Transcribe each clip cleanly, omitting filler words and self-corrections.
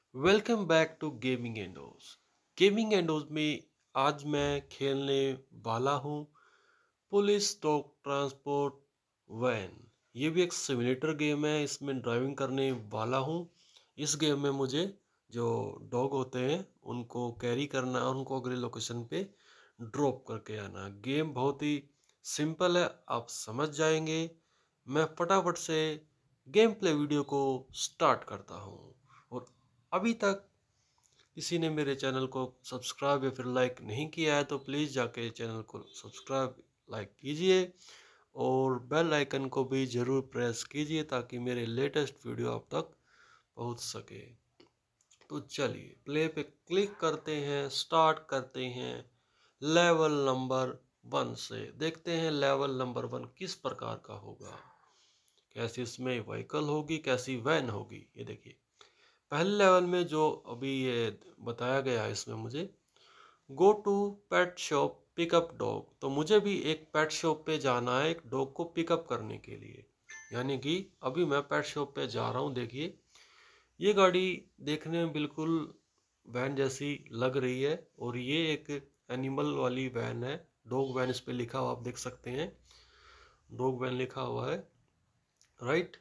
Welcome back to gaming एंडोज। Gaming एंडोज में आज मैं खेलने वाला हूँ पुलिस डॉग ट्रांसपोर्ट वैन। ये भी एक सिमुलेटर गेम है, इसमें ड्राइविंग करने वाला हूँ। इस गेम में मुझे जो डॉग होते हैं उनको कैरी करना और उनको अगले लोकेशन पे ड्रॉप करके आना। गेम बहुत ही सिंपल है, आप समझ जाएंगे। मैं फटाफट से गेम प्ले वीडियो को स्टार्ट करता हूँ। और अभी तक किसी ने मेरे चैनल को सब्सक्राइब या फिर लाइक नहीं किया है तो प्लीज़ जाके चैनल को सब्सक्राइब लाइक कीजिए और बेल आइकन को भी ज़रूर प्रेस कीजिए ताकि मेरे लेटेस्ट वीडियो आप तक पहुंच सके। तो चलिए प्ले पे क्लिक करते हैं, स्टार्ट करते हैं। लेवल नंबर 1 से देखते हैं लेवल नंबर 1 किस प्रकार का होगा, कैसी इसमें व्हीकल होगी, कैसी वैन होगी। ये देखिए पहले लेवल में जो अभी ये बताया गया है इसमें मुझे go to pet shop pick up dog, तो मुझे भी एक पेट शॉप पे जाना है एक डॉग को पिकअप करने के लिए। यानी कि अभी मैं पेट शॉप पे जा रहा हूँ। देखिए ये गाड़ी देखने में बिल्कुल वैन जैसी लग रही है और ये एक एनिमल वाली वैन है। डॉग वैन इस पे लिखा हुआ आप देख सकते हैं, डॉग वैन लिखा हुआ है, राइट।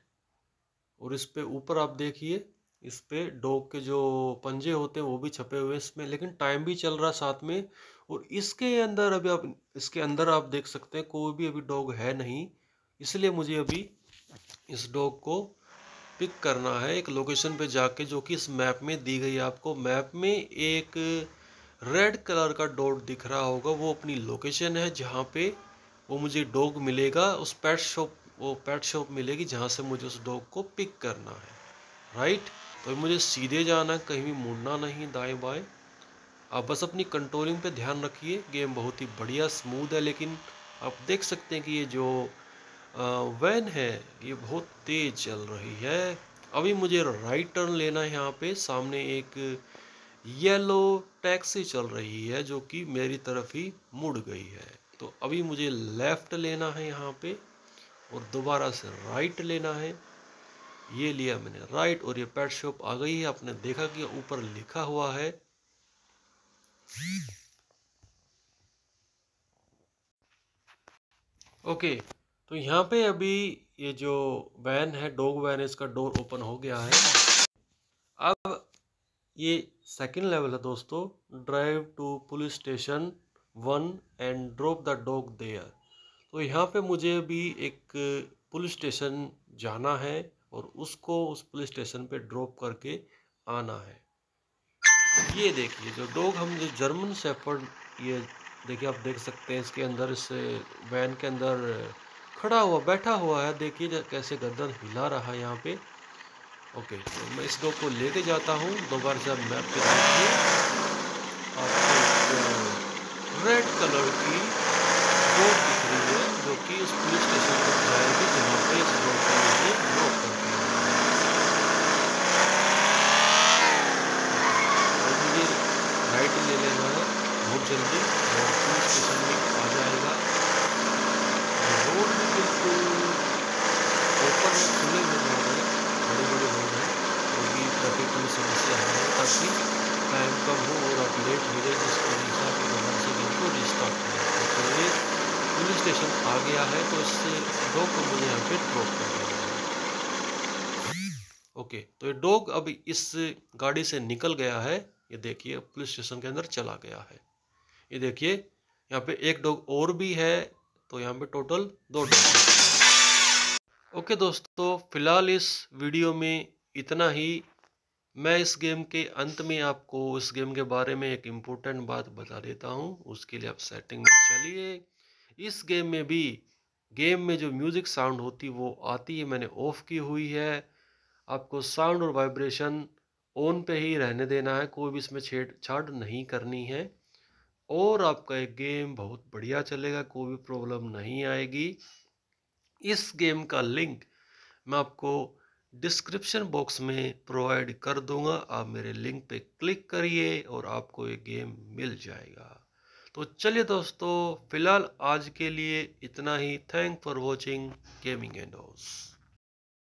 और इस पे ऊपर आप देखिए, इस पे डॉग के जो पंजे होते हैं वो भी छपे हुए हैं इसमें, लेकिन टाइम भी चल रहा है साथ में। और इसके अंदर अभी आप इसके अंदर आप देख सकते हैं कोई भी अभी डॉग है नहीं, इसलिए मुझे अभी इस डॉग को पिक करना है एक लोकेशन पे जाके, जो कि इस मैप में दी गई है। आपको मैप में एक रेड कलर का डॉट दिख रहा होगा, वो अपनी लोकेशन है जहाँ पे वो मुझे डॉग मिलेगा। उस पेट शॉप, वो पेट शॉप मिलेगी जहाँ से मुझे उस डॉग को पिक करना है, राइट। तो मुझे सीधे जाना है, कहीं भी मुड़ना नहीं दाएं बाएं। आप बस अपनी कंट्रोलिंग पे ध्यान रखिए। गेम बहुत ही बढ़िया स्मूथ है, लेकिन आप देख सकते हैं कि ये जो वैन है ये बहुत तेज चल रही है। अभी मुझे राइट टर्न लेना है। यहाँ पे सामने एक येलो टैक्सी चल रही है जो कि मेरी तरफ ही मुड़ गई है, तो अभी मुझे लेफ्ट लेना है यहाँ पे और दोबारा से राइट लेना है। ये लिया मैंने राइट और ये पेट शॉप आ गई है। आपने देखा कि ऊपर लिखा हुआ है ओके। तो यहाँ पे अभी ये जो वैन है, डॉग वैन है, इसका डोर ओपन हो गया है। अब ये सेकंड लेवल है दोस्तों, drive to police station 1 and drop the dog there. तो यहाँ पे मुझे भी एक पुलिस स्टेशन जाना है और उसको उस पुलिस स्टेशन पे ड्रॉप करके आना है। ये देखिए जो डॉग हम जो जर्मन शेफर्ड, ये देखिए आप देख सकते हैं इसके अंदर, इस वैन के अंदर खड़ा हुआ बैठा हुआ है। देखिए कैसे गर्दन हिला रहा है यहाँ पे। ओके, तो मैं इस डॉग को लेके जाता हूँ। दोबारा से मैप पे देखिए आपको एक रेड कलर की डॉग दिख रही है जो कि उस पुलिस स्टेशन तक जाएगी जहाँ पे इस डॉग को मुझे ड्रॉप करके आना है। और मुझे राइट ले लेना है बहुत जल्दी और पुलिस स्टेशन में आ जाएगा। रोड भी बिल्कुल ओपन है, खुले में रोड है, बड़े बड़े रोड है, क्योंकि ट्रैफिक की समस्या है ताकि टाइम कम हो और आप लेट हो जाए, जिसके हिसाब से दोबारा से गेम को रिस्टार्ट करें। तो ये पुलिस स्टेशन आ गया है, तो इससे डॉग को मुझे यहाँ पे ड्रॉप कर देना है। ओके, तो ये डॉग अब इस गाड़ी से निकल गया है। ये देखिए पुलिस स्टेशन के अंदर चला गया है। ये देखिए यहाँ पे एक डॉग और भी है, तो यहाँ पे टोटल 2 डॉग। ओके दोस्तों, फिलहाल इस वीडियो में इतना ही। मैं इस गेम के अंत में आपको इस गेम के बारे में एक इम्पोर्टेंट बात बता देता हूँ। उसके लिए आप सेटिंग में चलिए। इस गेम में भी गेम में जो म्यूजिक साउंड होती वो आती है, मैंने ऑफ की हुई है। आपको साउंड और वाइब्रेशन ऑन पे ही रहने देना है, कोई भी इसमें छेड़छाड़ नहीं करनी है और आपका एक गेम बहुत बढ़िया चलेगा, कोई भी प्रॉब्लम नहीं आएगी। इस गेम का लिंक मैं आपको डिस्क्रिप्शन बॉक्स में प्रोवाइड कर दूंगा। आप मेरे लिंक पे क्लिक करिए और आपको ये गेम मिल जाएगा। तो चलिए दोस्तों, फिलहाल आज के लिए इतना ही। Thank for watching gaming endorse.